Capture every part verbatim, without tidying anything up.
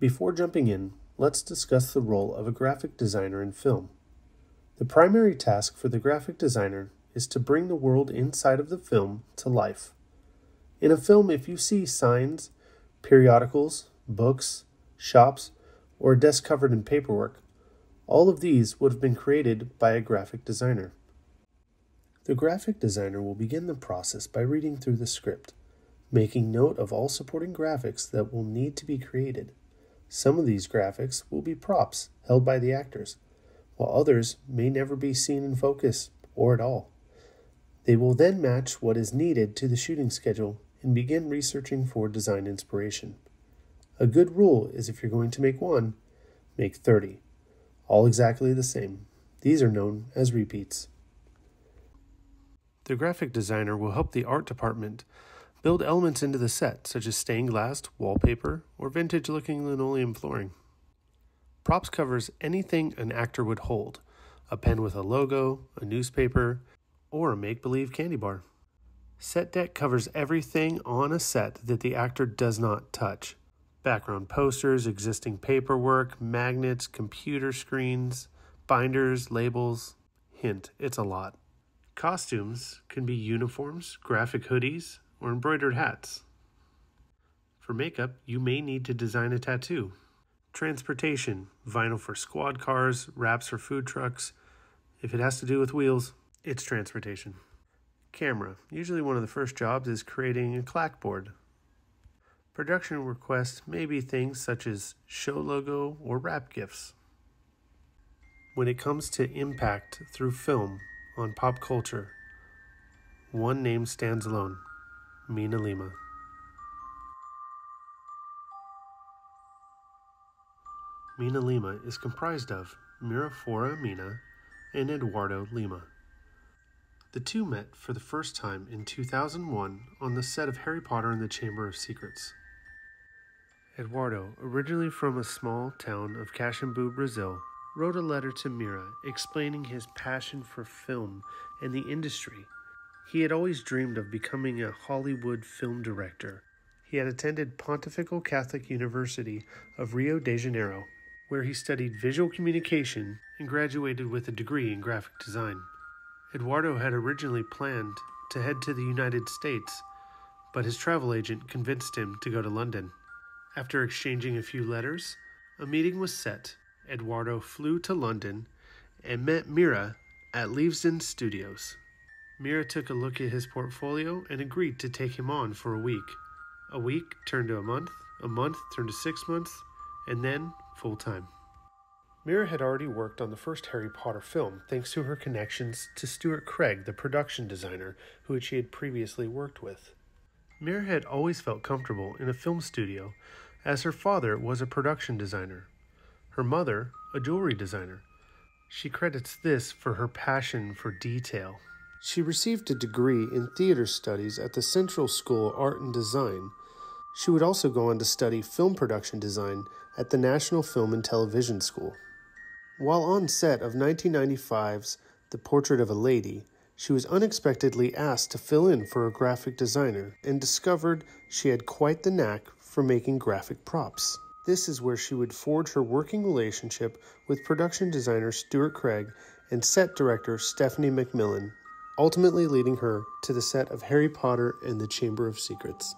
Before jumping in, let's discuss the role of a graphic designer in film. The primary task for the graphic designer is to bring the world inside of the film to life. In a film, if you see signs, periodicals, books, shops, or a desk covered in paperwork, all of these would have been created by a graphic designer. The graphic designer will begin the process by reading through the script, making note of all supporting graphics that will need to be created. Some of these graphics will be props held by the actors, while others may never be seen in focus or at all. They will then match what is needed to the shooting schedule and begin researching for design inspiration. A good rule is if you're going to make one, make thirty, all exactly the same. These are known as repeats. The graphic designer will help the art department build elements into the set, such as stained glass, wallpaper, or vintage-looking linoleum flooring. Props covers anything an actor would hold, a pen with a logo, a newspaper, or a make-believe candy bar. Set deck covers everything on a set that the actor does not touch. Background posters, existing paperwork, magnets, computer screens, binders, labels. Hint, it's a lot. Costumes can be uniforms, graphic hoodies, or embroidered hats. For makeup, you may need to design a tattoo. Transportation, vinyl for squad cars, wraps for food trucks. If it has to do with wheels, it's transportation. Camera, usually one of the first jobs is creating a clapboard. Production requests may be things such as show logo or wrap gifts. When it comes to impact through film on pop culture, one name stands alone: Mina Lima. Mina Lima is comprised of Mira Fora Mina and Eduardo Lima. The two met for the first time in two thousand one on the set of Harry Potter and the Chamber of Secrets. Eduardo, originally from a small town of Caxambu, Brazil, wrote a letter to Mira explaining his passion for film and the industry. He had always dreamed of becoming a Hollywood film director. He had attended Pontifical Catholic University of Rio de Janeiro, where he studied visual communication and graduated with a degree in graphic design. Eduardo had originally planned to head to the United States, but his travel agent convinced him to go to London. After exchanging a few letters, a meeting was set. Eduardo flew to London and met Mira at Leavesden Studios. Mira took a look at his portfolio and agreed to take him on for a week. A week turned to a month, a month turned to six months, and then full-time. Mira had already worked on the first Harry Potter film thanks to her connections to Stuart Craig, the production designer who she had previously worked with. Mira had always felt comfortable in a film studio, as her father was a production designer, her mother a jewelry designer. She credits this for her passion for detail. She received a degree in theater studies at the Central School of Art and Design. She would also go on to study film production design at the National Film and Television School. While on set of nineteen ninety-five's The Portrait of a Lady, she was unexpectedly asked to fill in for a graphic designer and discovered she had quite the knack for making graphic props. This is where she would forge her working relationship with production designer Stuart Craig and set director Stephanie McMillan, ultimately leading her to the set of Harry Potter and the Chamber of Secrets.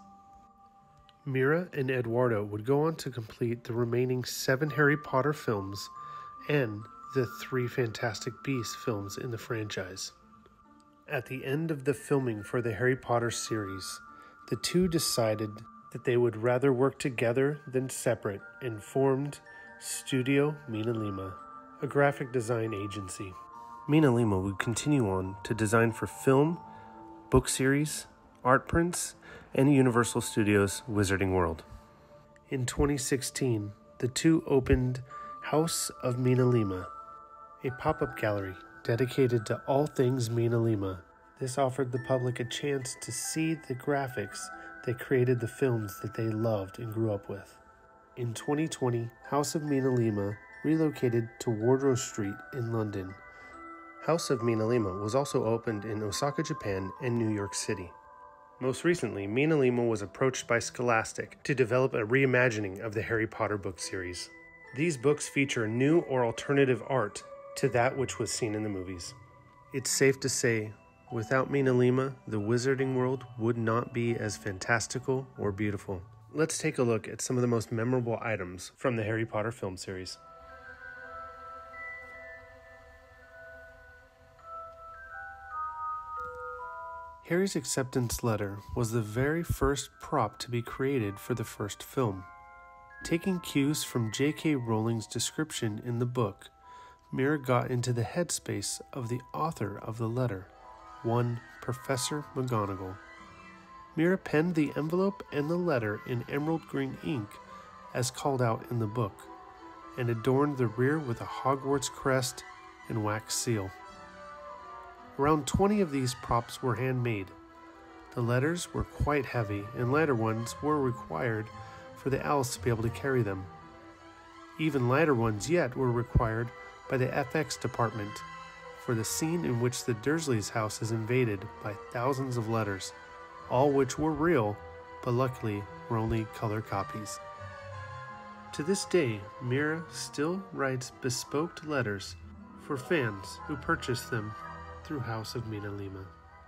Mira and Eduardo would go on to complete the remaining seven Harry Potter films and the three Fantastic Beasts films in the franchise. At the end of the filming for the Harry Potter series, the two decided that they would rather work together than separate and formed Studio Mina Lima, a graphic design agency. Mina Lima would continue on to design for film, book series, art prints, and Universal Studios' Wizarding World. In twenty sixteen, the two opened House of Mina Lima, a pop-up gallery dedicated to all things Mina Lima. This offered the public a chance to see the graphics that created the films that they loved and grew up with. In twenty twenty, House of Mina Lima relocated to Wardrow Street in London. House of Mina Lima was also opened in Osaka, Japan, and New York City. Most recently, Mina Lima was approached by Scholastic to develop a reimagining of the Harry Potter book series. These books feature new or alternative art to that which was seen in the movies. It's safe to say, without Mina Lima, the wizarding world would not be as fantastical or beautiful. Let's take a look at some of the most memorable items from the Harry Potter film series. Harry's acceptance letter was the very first prop to be created for the first film. Taking cues from J K Rowling's description in the book, Mira got into the headspace of the author of the letter, one Professor McGonagall. Mira penned the envelope and the letter in emerald green ink as called out in the book, and adorned the rear with a Hogwarts crest and wax seal. Around twenty of these props were handmade. The letters were quite heavy, and lighter ones were required for the owls to be able to carry them. Even lighter ones yet were required by the F X department for the scene in which the Dursleys' house is invaded by thousands of letters, all which were real, but luckily were only color copies. To this day, Mira still writes bespoke letters for fans who purchase them through House of Mina Lima.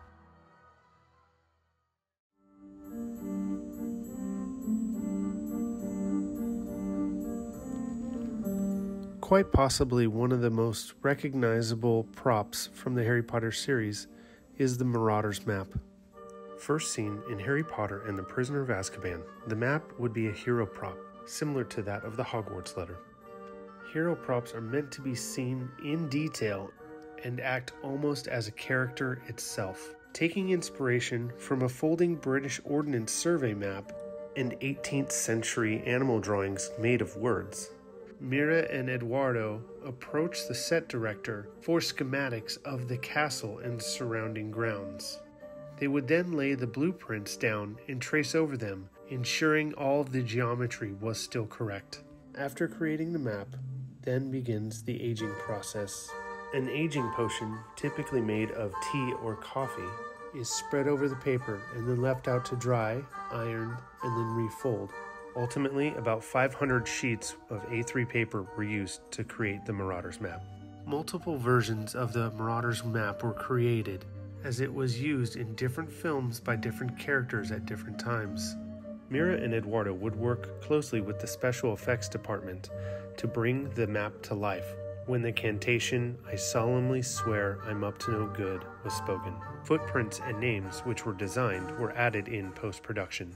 Quite possibly one of the most recognizable props from the Harry Potter series is the Marauders map. First seen in Harry Potter and the Prisoner of Azkaban, the map would be a hero prop, similar to that of the Hogwarts letter. Hero props are meant to be seen in detail and act almost as a character itself, taking inspiration from a folding British Ordnance Survey map and eighteenth century animal drawings made of words. Mira and Eduardo approached the set director for schematics of the castle and surrounding grounds. They would then lay the blueprints down and trace over them, ensuring all of the geometry was still correct. After creating the map, then begins the aging process. An aging potion, typically made of tea or coffee, is spread over the paper and then left out to dry, ironed, and then refold. Ultimately, about five hundred sheets of A three paper were used to create the Marauders map. Multiple versions of the Marauders map were created, as it was used in different films by different characters at different times. Mira and Eduardo would work closely with the special effects department to bring the map to life when the cantation, "I solemnly swear I'm up to no good," was spoken. Footprints and names which were designed were added in post-production.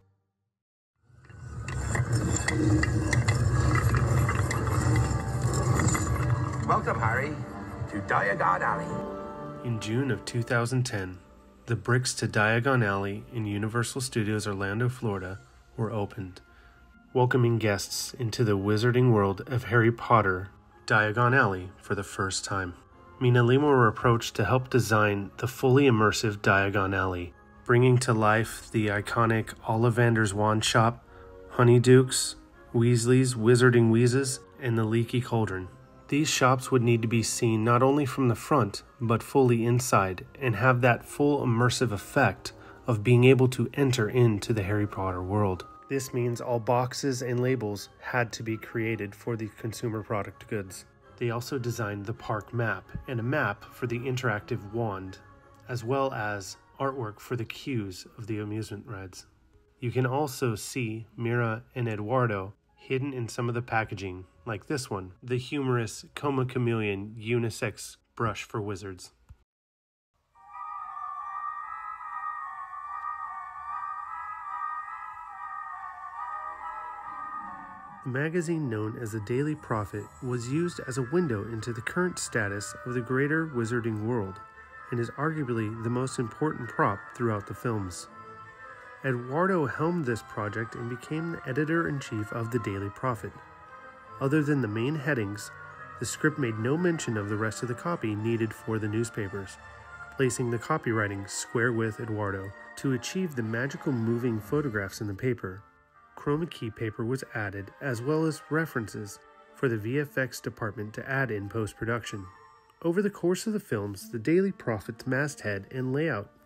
Welcome, Harry, to Diagon Alley. In June of two thousand ten, the bricks to Diagon Alley in Universal Studios Orlando, Florida, were opened, welcoming guests into the wizarding world of Harry Potter, Diagon Alley, for the first time. Mina Lima were approached to help design the fully immersive Diagon Alley, bringing to life the iconic Ollivander's Wand Shop, Honeydukes, Weasley's Wizarding Wheezes, and the Leaky Cauldron. These shops would need to be seen not only from the front, but fully inside, and have that full immersive effect of being able to enter into the Harry Potter world. This means all boxes and labels had to be created for the consumer product goods. They also designed the park map and a map for the interactive wand, as well as artwork for the queues of the amusement rides. You can also see Mira and Eduardo hidden in some of the packaging, like this one, the humorous Coma Chameleon unisex brush for wizards. The magazine known as the Daily Prophet was used as a window into the current status of the greater wizarding world, and is arguably the most important prop throughout the films. Eduardo helmed this project and became the editor-in-chief of the Daily Prophet. Other than the main headings, the script made no mention of the rest of the copy needed for the newspapers, placing the copywriting square with Eduardo. To achieve the magical moving photographs in the paper, chroma key paper was added, as well as references for the V F X department to add in post-production. Over the course of the films, the Daily Prophet's masthead and layout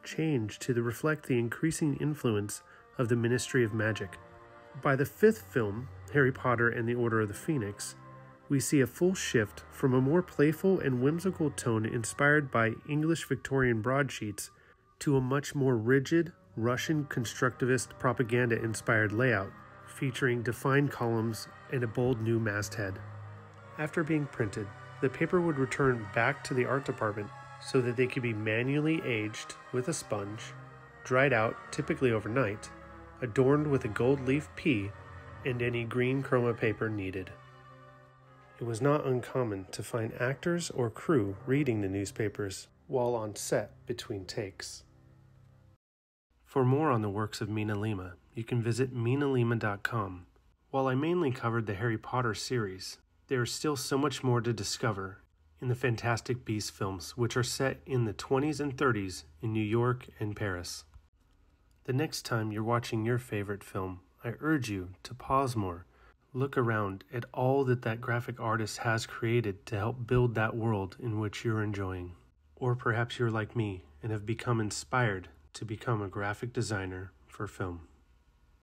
changed to reflect the increasing influence of the Ministry of Magic. By the fifth film, Harry Potter and the Order of the Phoenix, we see a full shift from a more playful and whimsical tone inspired by English Victorian broadsheets to a much more rigid, Russian constructivist propaganda-inspired layout, featuring defined columns and a bold new masthead. After being printed, the paper would return back to the art department so that they could be manually aged with a sponge, dried out typically overnight, adorned with a gold leaf P, and any green chroma paper needed. It was not uncommon to find actors or crew reading the newspapers while on set between takes. For more on the works of Mina Lima, you can visit mina lima dot com. While I mainly covered the Harry Potter series, there is still so much more to discover in the Fantastic Beasts films, which are set in the twenties and thirties in New York and Paris. The next time you're watching your favorite film, I urge you to pause more, look around at all that that graphic artist has created to help build that world in which you're enjoying. Or perhaps you're like me and have become inspired to become a graphic designer for film.